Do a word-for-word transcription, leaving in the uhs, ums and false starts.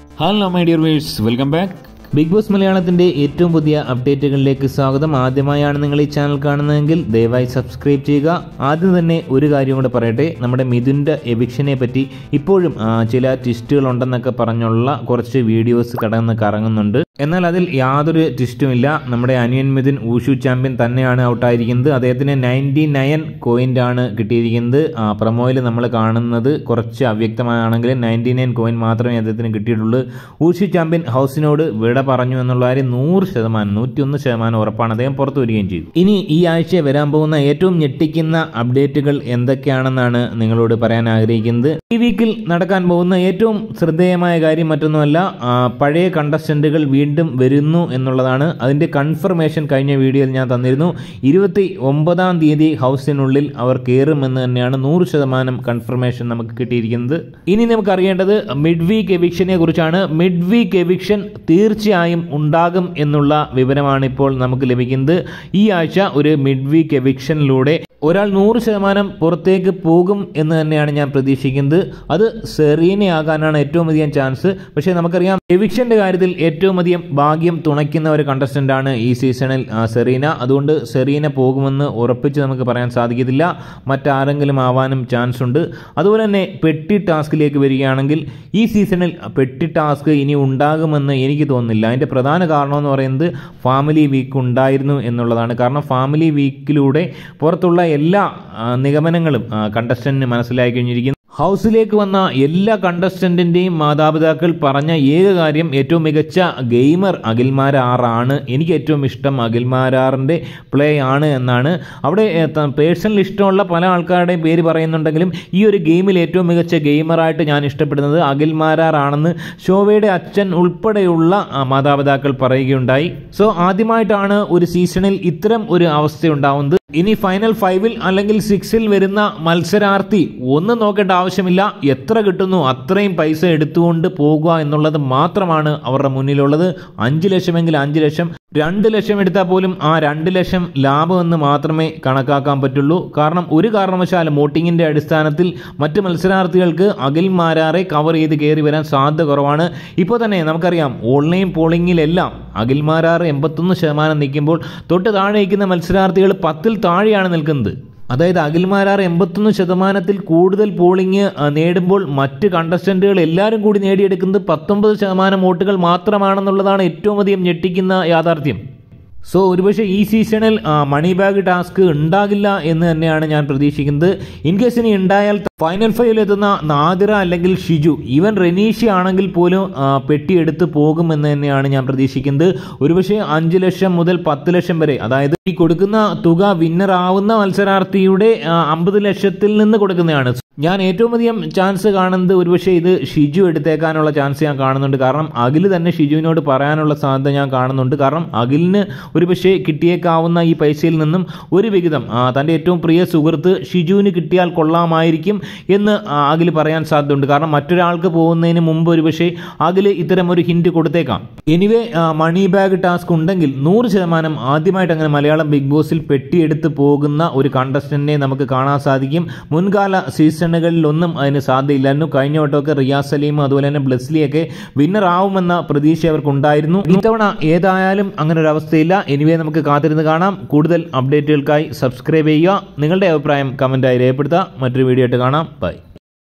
Hello my dear viewers, welcome back. Big Boss മലയാളത്തിന്റെ ഏറ്റവും പുതിയ അപ്ഡേറ്റുകളിലേക്ക് സ്വാഗതം. ആദ്യമായാണ് നിങ്ങൾ ഈ ചാനൽ കാണുന്നതെങ്കിൽ ദയവായി സബ്സ്ക്രൈബ് ചെയ്യുക. ആദ്യം തന്നെ ഒരു കാര്യം കൂടെ പറയട്ടെ, നമ്മുടെ മിഥുൻ്റെ എവിക്ഷനെ പറ്റി ഇപ്പോഴും ചില ട്വിസ്റ്റുകൾ ഉണ്ടെന്നൊക്കെ പറഞ്ഞുള്ള കുറച്ച് വീഡിയോസ് കടന്ന് കറങ്ങുന്നുണ്ട്. എന്നാൽ അതിൽ യാതൊരു ട്വിസ്റ്റുമില്ല. നമ്മുടെ അനിയൻ മിഥുൻ ഊഷു ചാമ്പ്യൻ തന്നെയാണ് ഔട്ടായിരിക്കുന്നത്. അദ്ദേഹത്തിന് നയൻറ്റി നയൻ കോയിൻ്റ് ആണ് കിട്ടിയിരിക്കുന്നത്. പ്രൊമോയിൽ നമ്മൾ കാണുന്നത് കുറച്ച് അവ്യക്തമാണെങ്കിലും നയൻറ്റി നയൻ കോയിൻ മാത്രമേ അദ്ദേഹത്തിന് കിട്ടിയിട്ടുള്ളൂ. ഊഷു ചാമ്പ്യൻ ഹൗസിനോട് വിട പറഞ്ഞു എന്നുള്ള കാര്യം നൂറ് ശതമാനം നൂറ്റി ഒന്ന് ശതമാനം ഉറപ്പാണ്. അദ്ദേഹം പുറത്തു വരികയും ചെയ്തു. ഇനി ഈ ആഴ്ച വരാൻ പോകുന്ന ഏറ്റവും ഞെട്ടിക്കുന്ന അപ്ഡേറ്റുകൾ എന്തൊക്കെയാണെന്നാണ് നിങ്ങളോട് പറയാൻ ആഗ്രഹിക്കുന്നത്. ഈ വീക്കിൽ നടക്കാൻ പോകുന്ന ഏറ്റവും ശ്രദ്ധേയമായ കാര്യം മറ്റൊന്നുമല്ല, പഴയ കണ്ടസ്റ്റന്റുകൾ വീണ്ടും വരുന്നു എന്നുള്ളതാണ്. അതിന്റെ കൺഫർമേഷൻ കഴിഞ്ഞ വീഡിയോയിൽ ഞാൻ തന്നിരുന്നു. ഇരുപത്തി ഒമ്പതാം തീയതി ഹൗസിനുള്ളിൽ അവർ കയറുമെന്ന് തന്നെയാണ് നൂറ് ശതമാനം കൺഫർമേഷൻ നമുക്ക് കിട്ടിയിരിക്കുന്നത്. ഇനി നമുക്ക് അറിയേണ്ടത് മിഡ് വീക്ക് എവിക്ഷനെ കുറിച്ചാണ്. മിഡ് വീക്ക് എവിക്ഷൻ തീർച്ചയായും ഉണ്ടാകും എന്നുള്ള വിവരമാണ് ഇപ്പോൾ നമുക്ക് ലഭിക്കുന്നത്. ഈ ആഴ്ച ഒരു മിഡ് വീക്ക് എവിക്ഷനിലൂടെ ഒരാൾ നൂറ് ശതമാനം പുറത്തേക്ക് പോകും എന്ന് തന്നെയാണ് ഞാൻ പ്രതീക്ഷിക്കുന്നത്. അത് സെറീനയാകാനാണ് ഏറ്റവും അധികം ചാൻസ്. പക്ഷേ നമുക്കറിയാം, എവിക്ഷന്റെ കാര്യത്തിൽ ഏറ്റവും അധികം ഭാഗ്യം തുണയ്ക്കുന്ന ഒരു കണ്ടസ്റ്റന്റ് ആണ് ഈ സീസണിൽ സെറീന. അതുകൊണ്ട് സെറീന പോകുമെന്ന് ഉറപ്പിച്ച് നമുക്ക് പറയാൻ സാധിക്കത്തില്ല. മറ്റാരെങ്കിലും ആവാനും ചാൻസ് ഉണ്ട്. അതുപോലെ തന്നെ പെട്ടി ടാസ്കിലേക്ക് വരികയാണെങ്കിൽ ഈ സീസണിൽ പെട്ടി ടാസ്ക് ഇനി ഉണ്ടാകുമെന്ന് എനിക്ക് തോന്നുന്നില്ല. അതിൻ്റെ പ്രധാന കാരണം എന്ന് പറയുന്നത് ഫാമിലി വീക്ക് ഉണ്ടായിരുന്നു എന്നുള്ളതാണ്. കാരണം ഫാമിലി വീക്കിലൂടെ പുറത്തുള്ള എല്ലാ നിഗമനങ്ങളും കണ്ടസ്റ്റന്റിന് മനസ്സിലായി കഴിഞ്ഞിരിക്കുന്നു. ഹൗസിലേക്ക് വന്ന എല്ലാ കണ്ടസ്റ്റന്റിന്റെയും മാതാപിതാക്കൾ പറഞ്ഞ ഏക കാര്യം ഏറ്റവും മികച്ച ഗെയിമർ അഖിൽമാരാറാണ്. എനിക്ക് ഏറ്റവും ഇഷ്ടം അഖിൽമാരാറിൻ്റെ പ്ലേ ആണ് എന്നാണ്. അവിടെ പേഴ്സണൽ ഇഷ്ടമുള്ള പല ആൾക്കാരുടെയും പേര് പറയുന്നുണ്ടെങ്കിലും ഈ ഒരു ഗെയിമിൽ ഏറ്റവും മികച്ച ഗെയിമറായിട്ട് ഞാൻ ഇഷ്ടപ്പെടുന്നത് അഖിൽമാരാറാണെന്ന് ഷോവയുടെ അച്ഛൻ ഉൾപ്പെടെയുള്ള മാതാപിതാക്കൾ പറയുകയുണ്ടായി. സോ ആദ്യമായിട്ടാണ് ഒരു സീസണിൽ ഇത്തരം ഒരു അവസ്ഥയുണ്ടാവുന്നത്. ഇനി ഫൈനൽ ഫൈവിൽ അല്ലെങ്കിൽ സിക്സിൽ വരുന്ന മത്സരാർത്ഥി ഒന്നും നോക്കേണ്ട ആവശ്യമില്ല. എത്ര കിട്ടുന്നു അത്രയും പൈസ എടുത്തുകൊണ്ട് പോകുക എന്നുള്ളത് മാത്രമാണ് അവരുടെ മുന്നിലുള്ളത്. അഞ്ച് ലക്ഷമെങ്കിൽ അഞ്ച് ലക്ഷം, രണ്ട് ലക്ഷം എടുത്താൽ പോലും ആ രണ്ട് ലക്ഷം ലാഭമെന്ന് മാത്രമേ കണക്കാക്കാൻ പറ്റുള്ളൂ. കാരണം ഒരു കാരണവശാലും വോട്ടിങ്ങിൻ്റെ അടിസ്ഥാനത്തിൽ മറ്റ് മത്സരാർത്ഥികൾക്ക് അഖിൽമാരാറെ കവർ ചെയ്ത് കയറി വരാൻ സാധ്യത കുറവാണ്. ഇപ്പോൾ തന്നെ നമുക്കറിയാം, ഓൺലൈൻ പോളിംഗിലെല്ലാം അഖിൽമാരാറ് എൺപത്തൊന്ന് ശതമാനം നിൽക്കുമ്പോൾ തൊട്ട് താഴെ നിൽക്കുന്ന മത്സരാർത്ഥികൾ പത്തിൽ താഴെയാണ് നിൽക്കുന്നത്. അതായത് അഖിൽമാരാർ എൺപത്തൊന്ന് ശതമാനത്തിൽ കൂടുതൽ പോളിംഗ് നേടുമ്പോൾ മറ്റ് കണ്ടസ്റ്റന്റുകൾ എല്ലാവരും കൂടി നേടിയെടുക്കുന്നത് പത്തൊമ്പത് ശതമാനം വോട്ടുകൾ മാത്രമാണെന്നുള്ളതാണ് ഏറ്റവും അധികം ഞെട്ടിക്കുന്ന യാഥാർത്ഥ്യം. സോ ഒരുപക്ഷെ ഈ സീസണിൽ മണി ബാഗ് ടാസ്ക് ഉണ്ടാകില്ല എന്ന് തന്നെയാണ് ഞാൻ പ്രതീക്ഷിക്കുന്നത്. ഇൻ കേസ് ഇനി ഉണ്ടായാൽ ഫൈനൽ ഫൈവിൽ എത്തുന്ന നാദിറ അല്ലെങ്കിൽ ഷിജു, ഈവൻ റെനീഷി ആണെങ്കിൽ പോലും പെട്ടി എടുത്ത് പോകുമെന്ന് തന്നെയാണ് ഞാൻ പ്രതീക്ഷിക്കുന്നത്. ഒരുപക്ഷെ അഞ്ച് ലക്ഷം മുതൽ പത്ത് ലക്ഷം വരെ, അതായത് ഈ കൊടുക്കുന്ന തുക വിന്നർ ആവുന്ന മത്സരാർത്ഥിയുടെ അമ്പത് ലക്ഷത്തിൽ നിന്ന് കൊടുക്കുന്നതാണ്. ഞാൻ ഏറ്റവും അധികം ചാൻസ് കാണുന്നത് ഒരുപക്ഷെ ഇത് ഷിജു എടുത്തേക്കാനുള്ള ചാൻസ് ഞാൻ കാണുന്നുണ്ട്. കാരണം അഖിൽ തന്നെ ഷിജുവിനോട് പറയാനുള്ള സാധ്യത ഞാൻ കാണുന്നുണ്ട്. കാരണം അഖിലിന് ഒരുപക്ഷെ കിട്ടിയേക്കാവുന്ന ഈ പൈസയിൽ നിന്നും ഒരു വിഹിതം തൻ്റെ ഏറ്റവും പ്രിയ സുഹൃത്ത് ഷിജുവിന് കിട്ടിയാൽ കൊള്ളാമായിരിക്കും എന്ന് അഖിൽ പറയാൻ സാധ്യതയുണ്ട്. കാരണം മറ്റൊരാൾക്ക് പോകുന്നതിന് മുമ്പ് ഒരുപക്ഷെ അഖിൽ ഇത്തരം ഒരു ഹിന്റ് കൊടുത്തേക്കാം. എനിവേ, മണി ബാഗ് ടാസ്ക് ഉണ്ടെങ്കിൽ നൂറ് ശതമാനം ആദ്യമായിട്ട് അങ്ങനെ മലയാളം ബിഗ് ബോസിൽ പെട്ടിയെടുത്ത് പോകുന്ന ഒരു കണ്ടസ്റ്റന്റിനെ നമുക്ക് കാണാൻ സാധിക്കും. മുൻകാല സീസണുകളിലൊന്നും അതിന് സാധ്യതയില്ലായിരുന്നു. കഴിഞ്ഞ വട്ടമൊക്കെ റിയാസ് സലീം അതുപോലെ തന്നെ ബ്ലെസ്ലിയൊക്കെ വിന്നർ ആവുമെന്ന പ്രതീക്ഷ അവർക്കുണ്ടായിരുന്നു. ഇത്തവണ ഏതായാലും അങ്ങനെ ഒരു അവസ്ഥയില്ല. എനിവേ, നമുക്ക് കാത്തിരുന്ന് കാണാം. കൂടുതൽ അപ്ഡേറ്റുകൾക്കായി സബ്സ്ക്രൈബ് ചെയ്യുക. നിങ്ങളുടെ അഭിപ്രായം കമൻറ്റായി രേഖപ്പെടുത്തുക. മറ്റൊരു വീഡിയോ ആയിട്ട് കാണാം. ബൈ.